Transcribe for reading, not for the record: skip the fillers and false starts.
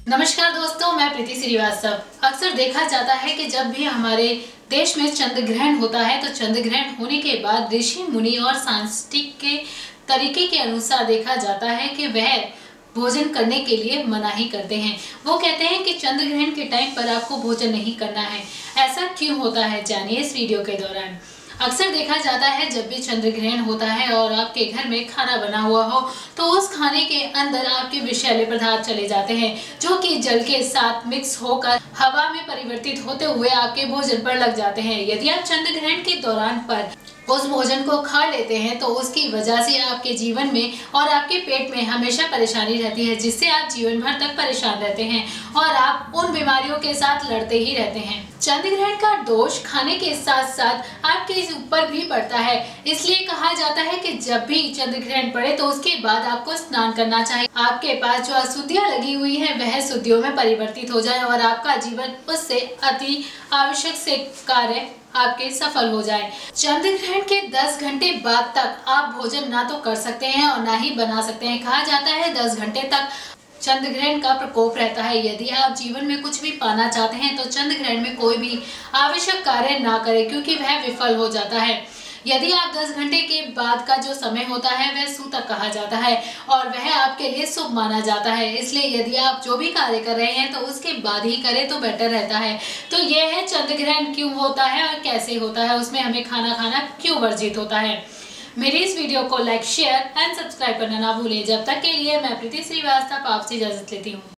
नमस्कार दोस्तों, मैं प्रीति श्रीवास्तव। अक्सर देखा जाता है कि जब भी हमारे देश में चंद्र ग्रहण होता है तो चंद्र ग्रहण होने के बाद ऋषि मुनि और सांस्कृतिक के तरीके के अनुसार देखा जाता है कि वह भोजन करने के लिए मनाही करते हैं। वो कहते हैं कि चंद्र ग्रहण के टाइम पर आपको भोजन नहीं करना है। ऐसा क्यों होता है, जानिए इस वीडियो के दौरान। अक्सर देखा जाता है जब भी चंद्र ग्रहण होता है और आपके घर में खाना बना हुआ हो तो उस खाने के अंदर आपके विषैले पदार्थ चले जाते हैं जो कि जल के साथ मिक्स होकर हवा में परिवर्तित होते हुए आपके भोजन पर लग जाते हैं। यदि आप चंद्र ग्रहण के दौरान पर उस भोजन को खा लेते हैं तो उसकी वजह से आपके जीवन में और आपके पेट में हमेशा परेशानी रहती है, जिससे आप जीवन भर तक परेशान रहते हैं और आप उन बीमारियों के साथ लड़ते ही रहते हैं। चंद्र ग्रहण का दोष खाने के साथ साथ आपके ऊपर भी पड़ता है, इसलिए कहा जाता है कि जब भी चंद्र ग्रहण पड़े तो उसके बाद आपको स्नान करना चाहिए। आपके पास जो अशुद्धियां लगी हुई है वह शुद्धियों में परिवर्तित हो जाए और आपका जीवन उससे अति आवश्यक से कार्य आपके सफल हो जाए। चंद्र ग्रहण के 10 घंटे बाद तक आप भोजन ना तो कर सकते हैं और ना ही बना सकते हैं। कहा जाता है 10 घंटे तक चंद्र ग्रहण का प्रकोप रहता है। यदि आप जीवन में कुछ भी पाना चाहते हैं तो चंद्र ग्रहण में कोई भी आवश्यक कार्य ना करें, क्योंकि वह विफल हो जाता है। यदि आप 10 घंटे के बाद का जो समय होता है वह सूतक कहा जाता है और वह आपके लिए शुभ माना जाता है। इसलिए यदि आप जो भी कार्य कर रहे हैं तो उसके बाद ही करें तो बेटर रहता है। तो यह है चंद्र ग्रहण क्यों होता है और कैसे होता है, उसमें हमें खाना खाना क्यों वर्जित होता है। मेरी इस वीडियो को लाइक, शेयर एंड सब्सक्राइब करना ना भूलें। जब तक के लिए मैं प्रीति श्रीवास्तव आपसे इजाजत लेती हूँ।